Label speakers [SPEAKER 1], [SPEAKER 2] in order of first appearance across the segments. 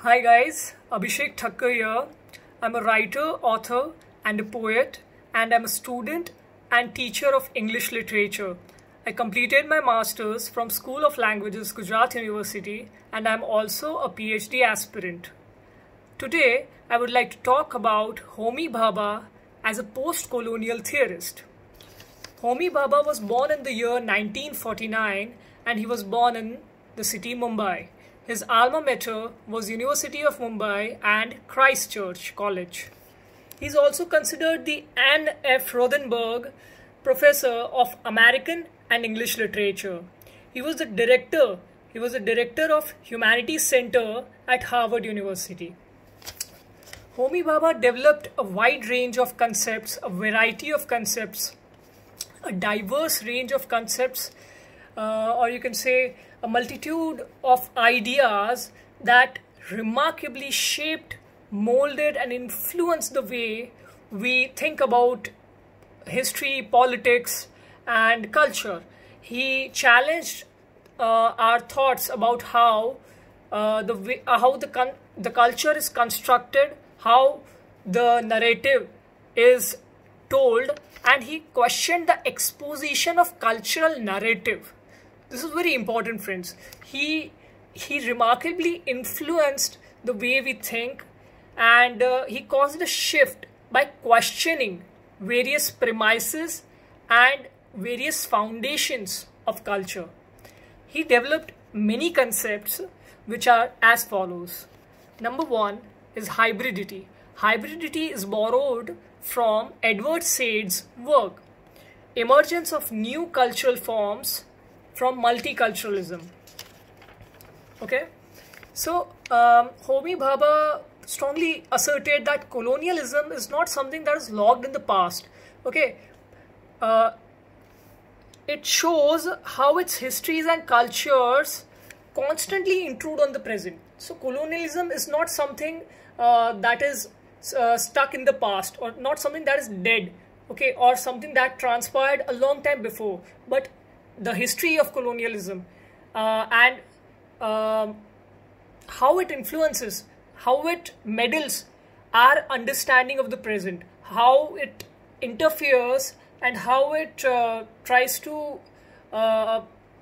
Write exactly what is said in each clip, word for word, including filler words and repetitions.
[SPEAKER 1] Hi guys, Abhishek Thakkar here. I'm a writer, author and a poet, and I'm a student and teacher of English literature. I completed my masters from School of Languages, Gujarat University, and I'm also a PhD aspirant. Today, I would like to talk about Homi Bhabha as a post-colonial theorist. Homi Bhabha was born in the year nineteen forty-nine and he was born in the city Mumbai. His alma mater was University of Mumbai and Christ Church College. He is also considered the Anne F. Rothenberg Professor of American and English Literature. He was the director, he was the director of Humanities Center at Harvard University. Homi Bhabha developed a wide range of concepts, a variety of concepts, a diverse range of concepts, uh, or you can say a multitude of ideas that remarkably shaped, molded and influenced the way we think about history, politics and culture. He challenged uh, our thoughts about how uh, the way, uh, how the con the culture is constructed, how the narrative is told, and he questioned the exposition of cultural narrative. This is very important, friends. He he remarkably influenced the way we think, and uh, he caused a shift by questioning various premises and various foundations of culture. He developed many concepts which are as follows. Number one is hybridity. Hybridity is borrowed from Edward Said's work, Emergence of New Cultural Forms from Multiculturalism. Okay, so um, Homi Bhabha strongly asserted that colonialism is not something that is logged in the past. Okay, uh, it shows how its histories and cultures constantly intrude on the present. So colonialism is not something uh, that is uh, stuck in the past, or not something that is dead, okay, or something that transpired a long time before, but the history of colonialism uh, and um, how it influences, how it meddles our understanding of the present, how it interferes and how it uh, tries to uh,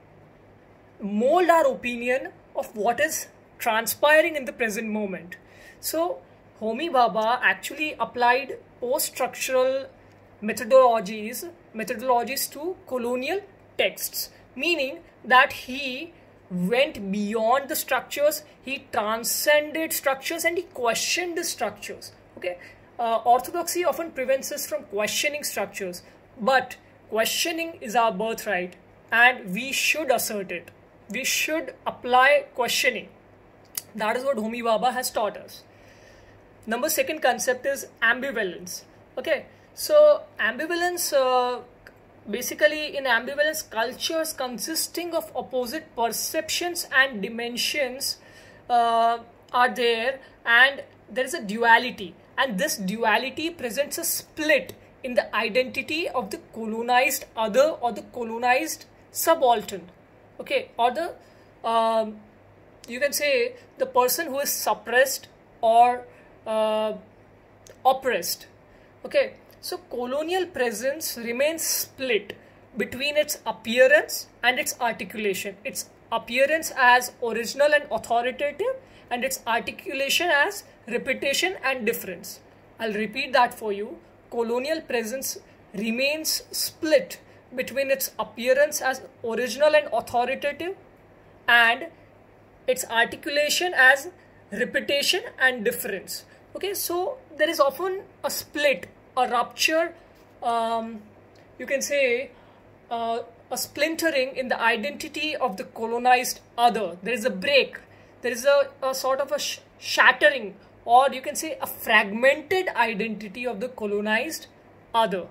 [SPEAKER 1] mold our opinion of what is transpiring in the present moment. So Homi Bhabha actually applied post-structural methodologies methodologies to colonial texts, meaning that he went beyond the structures, he transcended structures and he questioned the structures. Okay, uh, orthodoxy often prevents us from questioning structures, but questioning is our birthright and we should assert it. We should apply questioning. That is what Homi Bhabha has taught us. Number second concept is ambivalence. Okay, so ambivalence, uh, basically in ambivalence, cultures consisting of opposite perceptions and dimensions uh, are there, and there is a duality, and this duality presents a split in the identity of the colonized other or the colonized subaltern, okay, or the um, you can say the person who is suppressed or uh, oppressed. Okay, so colonial presence remains split between its appearance and its articulation. Its appearance as original and authoritative, and its articulation as repetition and difference. I'll repeat that for you. Colonial presence remains split between its appearance as original and authoritative and its articulation as repetition and difference. Okay, so there is often a split, a rupture, um, you can say uh, a splintering in the identity of the colonized other. There is a break, there is a, a sort of a sh shattering, or you can say a fragmented identity of the colonized other.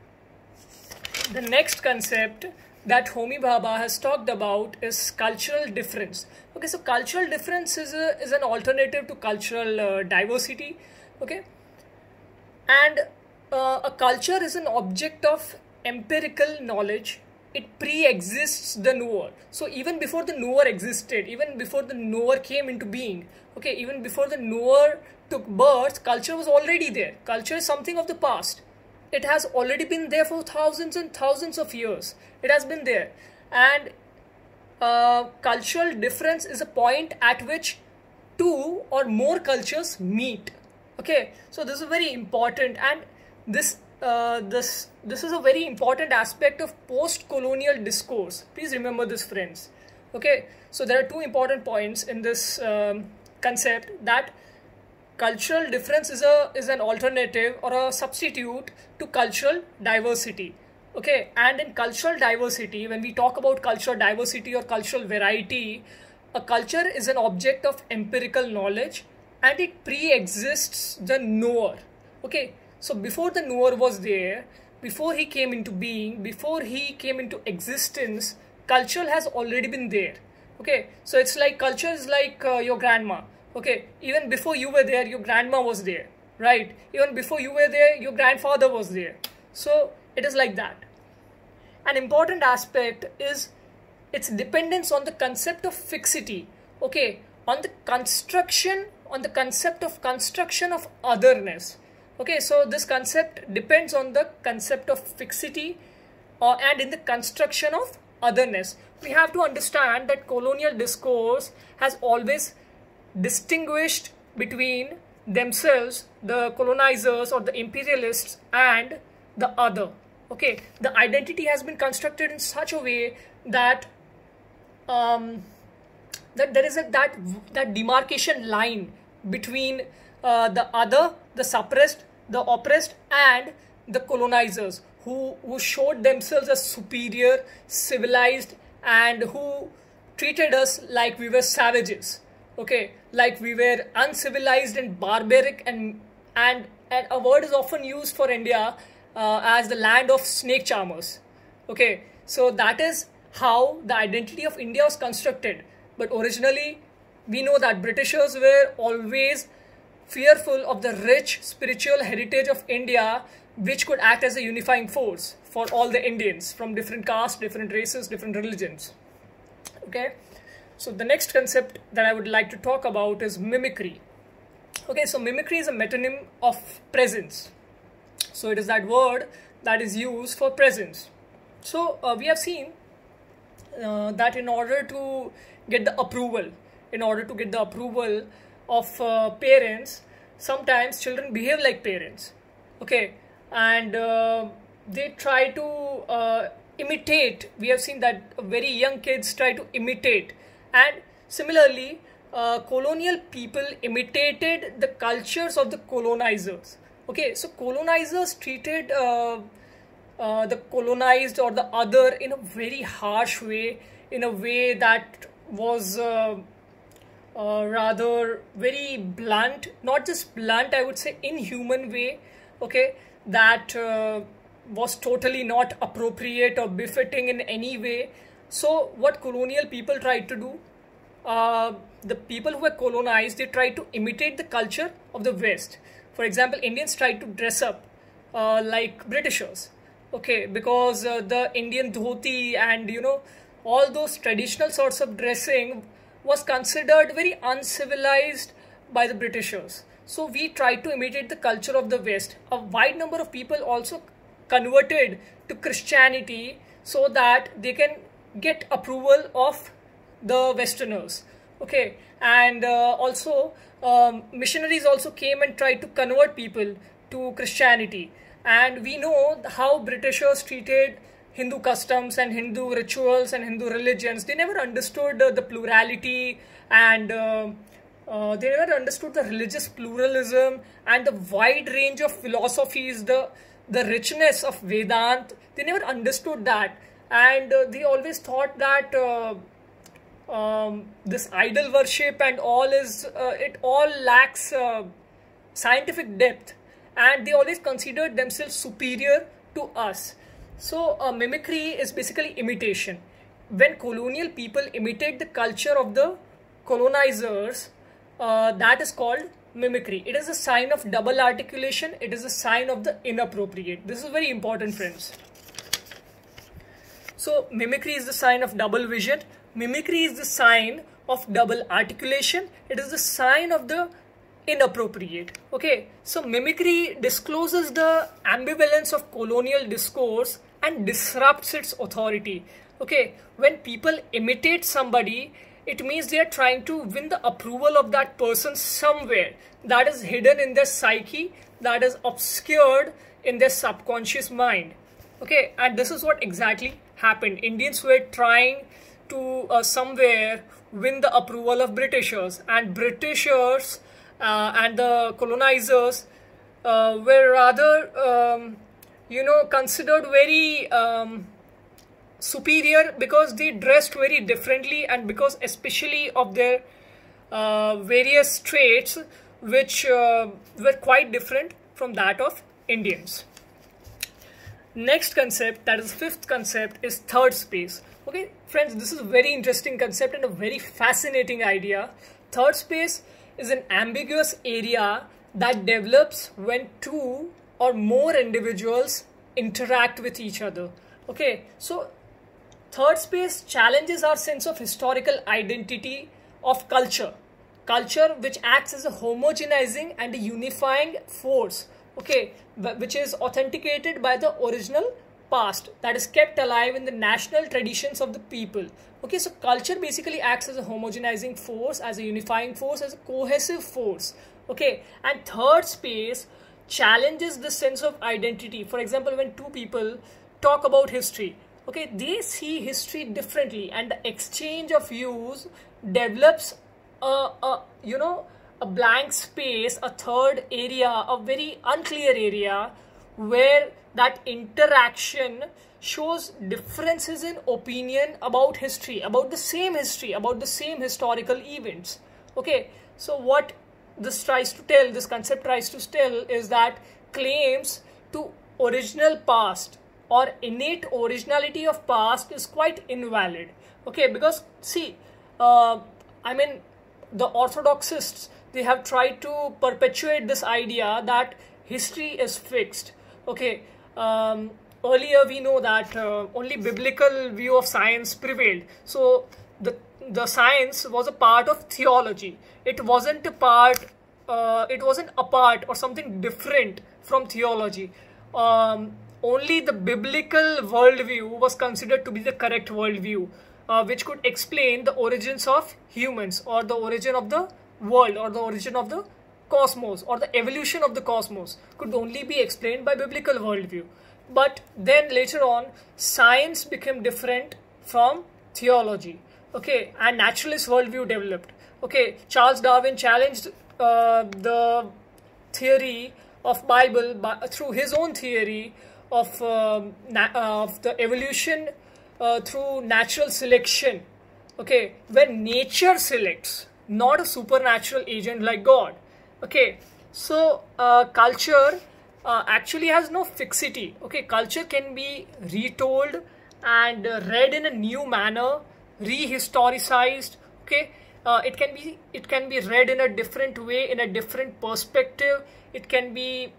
[SPEAKER 1] The next concept that Homi Bhabha has talked about is cultural difference. Okay, so cultural difference is, a, is an alternative to cultural uh, diversity. Okay, and uh, a culture is an object of empirical knowledge it pre-exists the knower. So even before the knower existed, even before the knower came into being, okay, even before the knower took birth, culture was already there. Culture is something of the past. It has already been there for thousands and thousands of years. It has been there. And uh, cultural difference is a point at which two or more cultures meet. Okay, so this is very important, and this uh, this this is a very important aspect of post-colonial discourse. Please remember this, friends. Okay, so there are two important points in this um, concept, that cultural difference is a is an alternative or a substitute to cultural diversity. Okay, and in cultural diversity, when we talk about cultural diversity or cultural variety, a culture is an object of empirical knowledge and it pre-exists the knower. Okay, so before the knower was there, before he came into being, before he came into existence, culture has already been there. Okay, so it's like culture is like uh, your grandma. Okay, even before you were there, your grandma was there, right? Even before you were there, your grandfather was there. So it is like that. An important aspect is its dependence on the concept of fixity. Okay, on the construction, on the concept of construction of otherness. Okay, so this concept depends on the concept of fixity uh, and in the construction of otherness. We have to understand that colonial discourse has always distinguished between themselves, the colonizers or the imperialists, and the other. Okay, the identity has been constructed in such a way that um, that there is a that that demarcation line between uh, the other, the suppressed, the oppressed, and the colonizers who who showed themselves as superior, civilized, and who treated us like we were savages. Okay, like we were uncivilized and barbaric, and and and a word is often used for India uh, as the land of snake charmers. Okay, so that is how the identity of India was constructed. But originally, we know that Britishers were always fearful of the rich spiritual heritage of India, which could act as a unifying force for all the Indians from different castes, different races, different religions. Okay. So the next concept that I would like to talk about is mimicry. Okay, so mimicry is a metonym of presence. So it is that word that is used for presence. So uh, we have seen uh, that in order to get the approval, in order to get the approval of uh, parents, sometimes children behave like parents. Okay, and uh, they try to uh, imitate. We have seen that very young kids try to imitate. And similarly, uh, colonial people imitated the cultures of the colonizers. Okay, so colonizers treated uh, uh, the colonized or the other in a very harsh way, in a way that was uh, uh, rather very blunt, not just blunt, I would say inhuman way, okay, that uh, was totally not appropriate or befitting in any way. So what colonial people tried to do, uh, the people who were colonized, they tried to imitate the culture of the West. For example, Indians tried to dress up uh, like Britishers, okay, because uh, the Indian dhoti and, you know, all those traditional sorts of dressing was considered very uncivilized by the Britishers. So we tried to imitate the culture of the West. A wide number of people also converted to Christianity so that they can get approval of the Westerners. Okay, and uh, also um, missionaries also came and tried to convert people to Christianity. And we know how Britishers treated Hindu customs and Hindu rituals and Hindu religions. They never understood uh, the plurality and uh, uh, they never understood the religious pluralism and the wide range of philosophies, the the richness of Vedanta. They never understood that, and uh, they always thought that uh, um, this idol worship and all is uh, it all lacks uh, scientific depth, and they always considered themselves superior to us. So uh, mimicry is basically imitation. When colonial people imitate the culture of the colonizers, uh, that is called mimicry. It is a sign of double articulation. It is a sign of the inappropriate. This is very important, friends. So mimicry is the sign of double vision. Mimicry is the sign of double articulation. It is the sign of the inappropriate. Okay, so mimicry discloses the ambivalence of colonial discourse and disrupts its authority. Okay, when people imitate somebody, it means they are trying to win the approval of that person somewhere that is hidden in their psyche, that is obscured in their subconscious mind. Okay, and this is what exactly happened. Indians were trying to uh, somewhere win the approval of Britishers, and Britishers uh, and the colonizers uh, were rather, um, you know, considered very um, superior because they dressed very differently, and because especially of their uh, various traits which uh, were quite different from that of Indians. Next concept, that is fifth concept, is third space. Okay, friends, this is a very interesting concept and a very fascinating idea. Third space is an ambiguous area that develops when two or more individuals interact with each other. Okay, so third space challenges our sense of historical identity of culture. Culture which acts as a homogenizing and a unifying force, okay, which is authenticated by the original past, that is kept alive in the national traditions of the people. Okay, so culture basically acts as a homogenizing force, as a unifying force, as a cohesive force. Okay, and third space challenges the sense of identity. For example, when two people talk about history, okay, they see history differently, and the exchange of views develops a, a you know a blank space, a third area, a very unclear area where that interaction shows differences in opinion about history, about the same history, about the same historical events. Okay, so what this tries to tell, this concept tries to tell, is that claims to original past or innate originality of past is quite invalid. Okay, because see, uh, I mean, the orthodoxists, they have tried to perpetuate this idea that history is fixed. Okay, um, earlier we know that uh, only biblical view of science prevailed. So the the science was a part of theology. It wasn't a part. Uh, it wasn't a part or something different from theology. Um, only the biblical worldview was considered to be the correct worldview, uh, which could explain the origins of humans, or the origin of the world, or the origin of the cosmos, or the evolution of the cosmos could only be explained by biblical worldview. But then later on, science became different from theology. Okay, and naturalist worldview developed. Okay, Charles Darwin challenged uh, the theory of Bible by, through his own theory of um, uh, of the evolution uh, through natural selection. Okay, when nature selects, not a supernatural agent like God. Okay, so uh, culture uh, actually has no fixity. Okay, culture can be retold and uh, read in a new manner, rehistoricized. Okay, uh, it can be it can be read in a different way, in a different perspective. It can be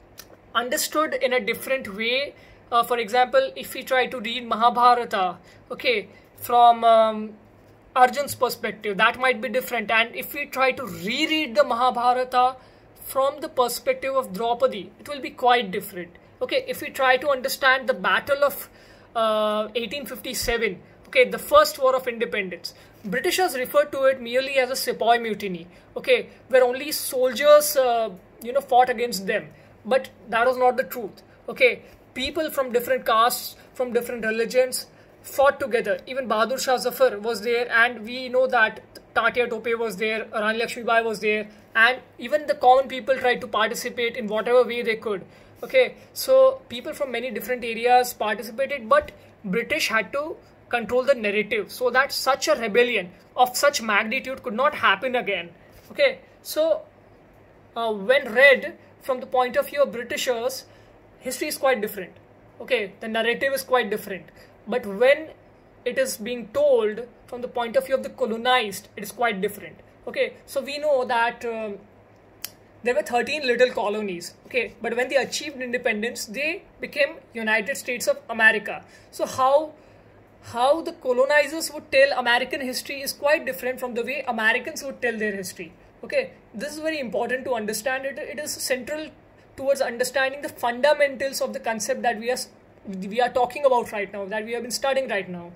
[SPEAKER 1] understood in a different way. Uh, for example, if we try to read Mahabharata, okay, from um, Arjun's perspective, that might be different. And if we try to reread the Mahabharata from the perspective of Draupadi, it will be quite different. Okay, if we try to understand the battle of uh, eighteen fifty-seven, okay, the first war of independence, Britishers referred to it merely as a sepoy mutiny, okay, where only soldiers, uh, you know, fought against them. But that was not the truth. Okay, people from different castes, from different religions, fought together. Even Bahadur Shah Zafar was there, and we know that Tatya Tope was there, Rani Lakshmi Bai was there, and even the common people tried to participate in whatever way they could. Okay, so people from many different areas participated, but British had to control the narrative so that such a rebellion of such magnitude could not happen again. Okay, so uh, when read from the point of view of Britishers, history is quite different. Okay, the narrative is quite different. But when it is being told from the point of view of the colonized, it is quite different. Okay, so we know that um, there were thirteen little colonies. Okay, but when they achieved independence, they became United States of America. So how how the colonizers would tell American history is quite different from the way Americans would tell their history. Okay, this is very important to understand. It, it is central towards understanding the fundamentals of the concept that we are we are talking about right now, that we have been studying right now.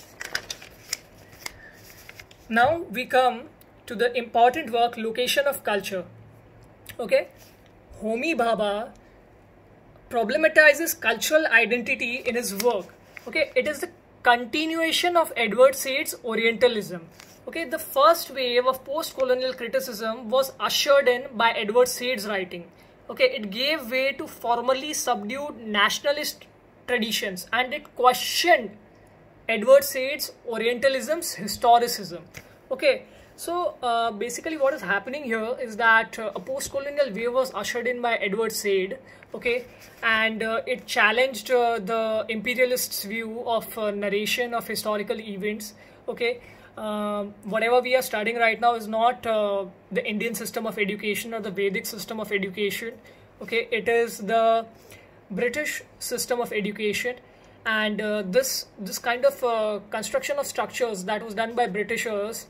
[SPEAKER 1] Now we come to the important work, Location of Culture. Okay, Homi Bhabha problematizes cultural identity in his work. Okay, it is the continuation of Edward Said's Orientalism. Okay, the first wave of post-colonial criticism was ushered in by Edward Said's writing. Okay, it gave way to formerly subdued nationalist traditions, and it questioned Edward Said's Orientalism's historicism. Okay, so uh, basically what is happening here is that uh, a post-colonial wave was ushered in by Edward Said. Okay, and uh, it challenged uh, the imperialists' view of uh, narration of historical events. Okay, um, whatever we are studying right now is not uh, the Indian system of education or the Vedic system of education. Okay, it is the British system of education, and uh, this this kind of uh, construction of structures that was done by Britishers,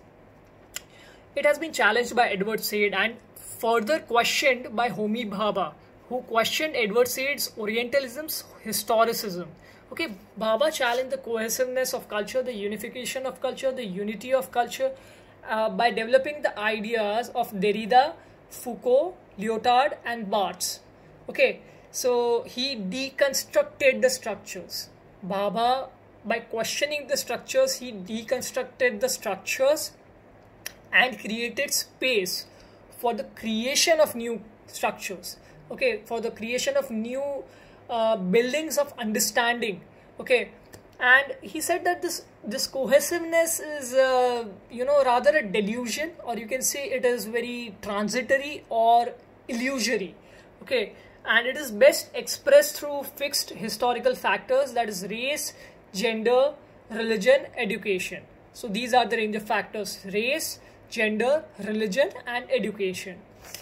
[SPEAKER 1] it has been challenged by Edward Said and further questioned by Homi Bhabha, who questioned Edward Said's Orientalism's historicism. Okay, Bhabha challenged the cohesiveness of culture, the unification of culture, the unity of culture uh, by developing the ideas of Derrida, Foucault, Lyotard and Barthes. Okay, so he deconstructed the structures. Bhabha, by questioning the structures, he deconstructed the structures and created space for the creation of new structures. Okay, for the creation of new uh, buildings of understanding. Okay, and he said that this this cohesiveness is uh, you know rather a delusion, or you can say it is very transitory or illusory. Okay, and it is best expressed through fixed historical factors, that is race, gender, religion, education. So these are the range of factors: race, gender, religion and education.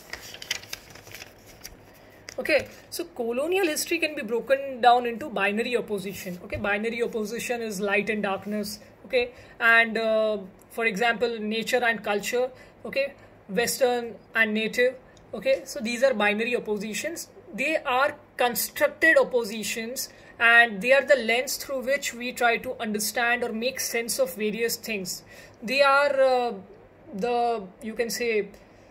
[SPEAKER 1] Okay, so colonial history can be broken down into binary opposition. Okay, binary opposition is light and darkness. Okay, and uh, for example, nature and culture. Okay, Western and native. Okay, so these are binary oppositions. They are constructed oppositions, and they are the lens through which we try to understand or make sense of various things. They are uh, the, you can say,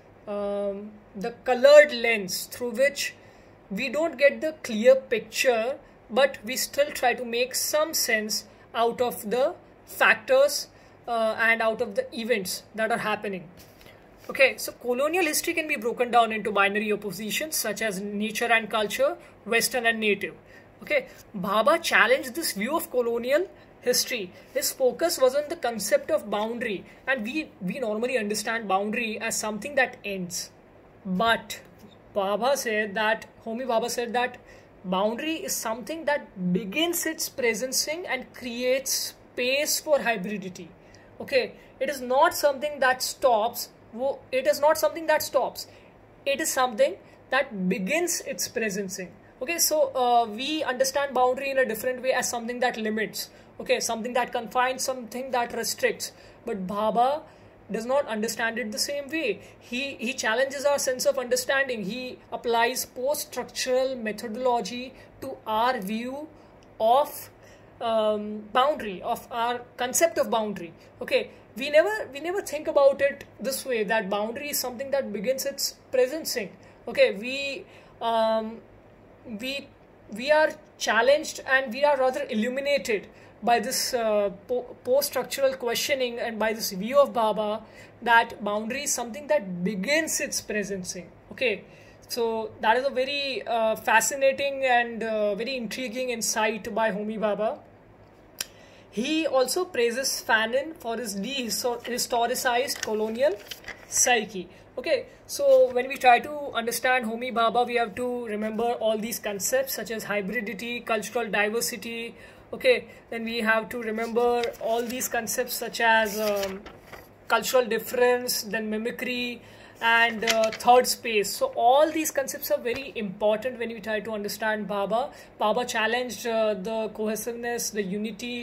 [SPEAKER 1] um, the colored lens through which we don't get the clear picture, but we still try to make some sense out of the factors uh, and out of the events that are happening. Okay, so colonial history can be broken down into binary oppositions such as nature and culture, Western and native. Okay, Bhabha challenged this view of colonial history. His focus was on the concept of boundary, and we, we normally understand boundary as something that ends. But Bhabha said that, Homi Bhabha said that boundary is something that begins its presencing and creates space for hybridity. Okay, it is not something that stops. It is not something that stops. It is something that begins its presencing. Okay, so uh, we understand boundary in a different way as something that limits. Okay, something that confines, something that restricts. But Bhabha does not understand it the same way. He, he challenges our sense of understanding. He applies post-structural methodology to our view of um, boundary, of our concept of boundary. Okay, we never, we never think about it this way, that boundary is something that begins its presencing. Okay, we, um, we, we are challenged and we are rather illuminated by this uh, po post-structural questioning and by this view of Bhabha that boundary is something that begins its presencing. Okay, so that is a very uh, fascinating and uh, very intriguing insight by Homi Bhabha. He also praises Fanon for his dehistoricized colonial psyche. Okay, so when we try to understand Homi Bhabha, we have to remember all these concepts such as hybridity, cultural diversity. Okay, then we have to remember all these concepts such as um, cultural difference, then mimicry, and uh, third space. So all these concepts are very important when we try to understand Bhabha. Bhabha challenged uh, the cohesiveness, the unity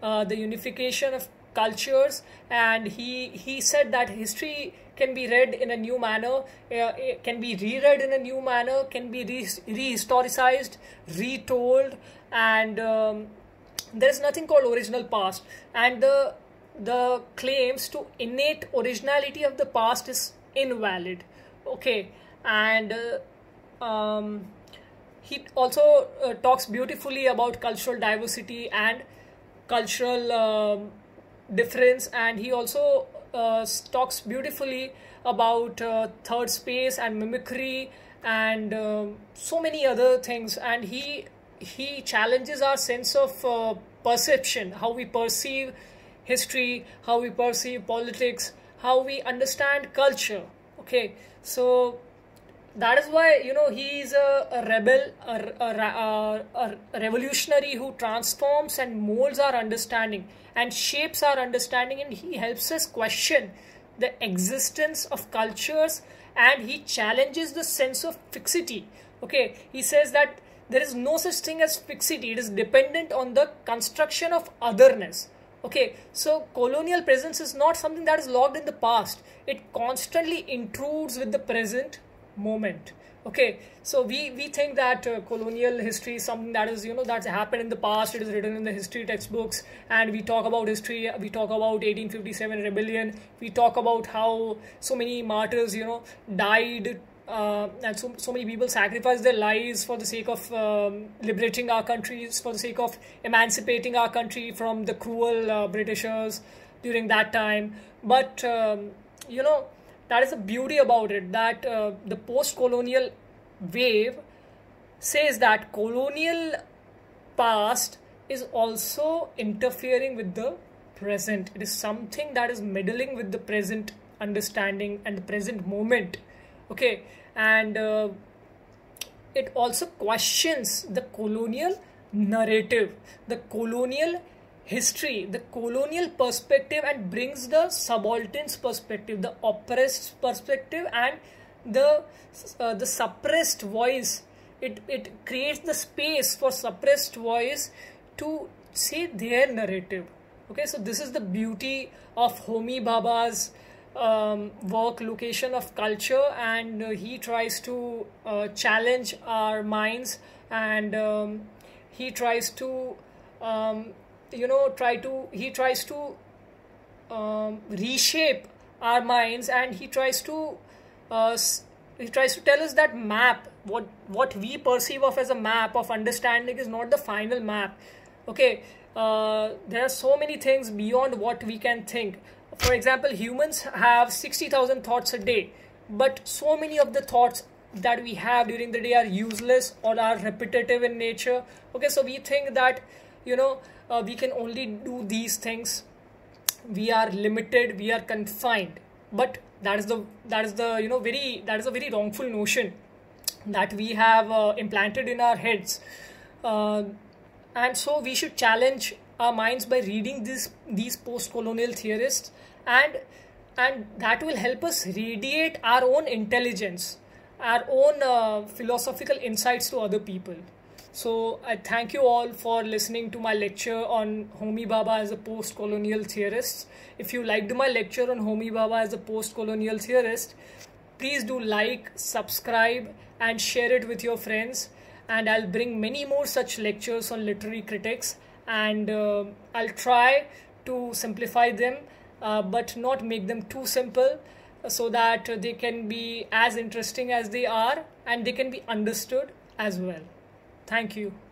[SPEAKER 1] uh, the unification of cultures, and he he said that history can be read in a new manner, uh, can be reread in a new manner, can be re rehistoricized, retold, and um, there is nothing called original past. And the the claims to innate originality of the past is invalid. Okay, and uh, um, he also uh, talks beautifully about cultural diversity and cultural um, difference, and he also uh, talks beautifully about uh, third space and mimicry and uh, so many other things. And he he challenges our sense of uh, perception, how we perceive history, how we perceive politics, how we understand culture. Okay, so that is why, you know, he is a, a rebel, a, a, a, a revolutionary who transforms and molds our understanding and shapes our understanding, and he helps us question the existence of cultures, and he challenges the sense of fixity. Okay, he says that there is no such thing as fixity, it is dependent on the construction of otherness. Okay, so colonial presence is not something that is locked in the past, it constantly intrudes with the present moment. Okay, so we we think that uh, colonial history is something that is, you know, that's happened in the past, it is written in the history textbooks, and we talk about history, we talk about eighteen fifty-seven rebellion, we talk about how so many martyrs, you know, died, uh, and so, so many people sacrificed their lives for the sake of um, liberating our countries, for the sake of emancipating our country from the cruel uh, Britishers during that time. But um, you know, that is the beauty about it, that uh, the post-colonial wave says that colonial past is also interfering with the present. It is something that is meddling with the present understanding and the present moment. Okay, and uh, it also questions the colonial narrative, the colonial history, the colonial perspective, and brings the subaltern's perspective, the oppressed perspective, and the uh, the suppressed voice. It it creates the space for suppressed voice to say their narrative. Okay, so this is the beauty of Homi Bhabha's um, work, Location of Culture, and uh, he tries to uh, challenge our minds, and um, he tries to um, you know try to he tries to um, reshape our minds, and he tries to uh, he tries to tell us that map, what what we perceive of as a map of understanding, is not the final map. Okay, uh, there are so many things beyond what we can think. For example, humans have sixty thousand thoughts a day, but so many of the thoughts that we have during the day are useless or are repetitive in nature. Okay, so we think that, you know, Uh, we can only do these things, we are limited, we are confined, but that is the that is the you know very that is a very wrongful notion that we have uh, implanted in our heads, uh, and so we should challenge our minds by reading this these post-colonial theorists, and and that will help us radiate our own intelligence, our own uh, philosophical insights to other people. So I thank you all for listening to my lecture on Homi Bhabha as a post-colonial theorist. If you liked my lecture on Homi Bhabha as a post-colonial theorist, please do like, subscribe, and share it with your friends. And I'll bring many more such lectures on literary critics, and uh, I'll try to simplify them, uh, but not make them too simple, so that they can be as interesting as they are, and they can be understood as well. Thank you.